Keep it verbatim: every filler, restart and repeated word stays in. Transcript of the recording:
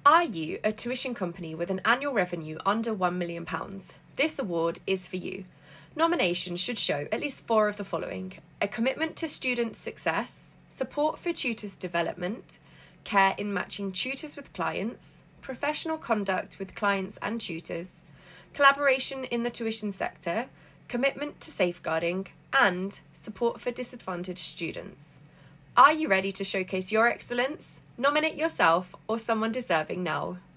Are you a tuition company with an annual revenue under one million pounds? This award is for you. Nominations should show at least four of the following: a commitment to student success, support for tutors' development, care in matching tutors with clients, professional conduct with clients and tutors, collaboration in the tuition sector, commitment to safeguarding, and support for disadvantaged students. Are you ready to showcase your excellence? Nominate yourself or someone deserving now.